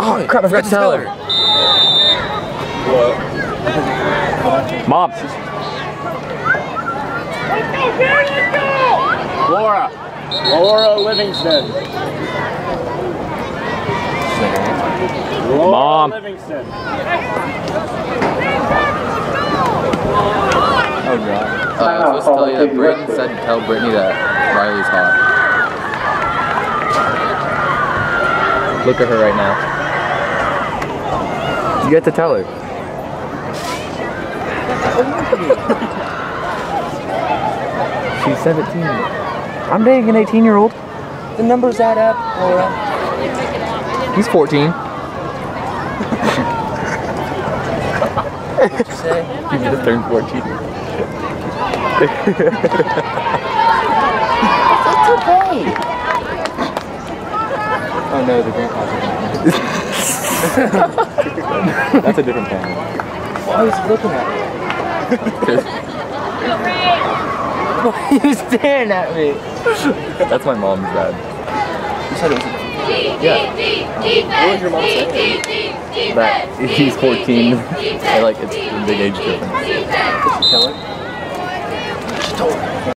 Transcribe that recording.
Oh crap, I forgot to tell her. Mom. Laura Livingston. Mom. Livingston. Oh god. I was supposed to tell you that Brayden said to tell Brittany that Riley's hot. Look at her right now. You get to tell her. She's 17. I'm dating an 18-year-old. The numbers add up, Laura. He's 14. What'd you say? He just turned 14. It's okay. Oh no, the grandpa's That's a different family. Why was he looking at me? Why are you staring at me? That's my mom's dad. You said it was Yeah. What was your mom saying? That he's 14. And like it's a big age difference. Did she tell her? She told her.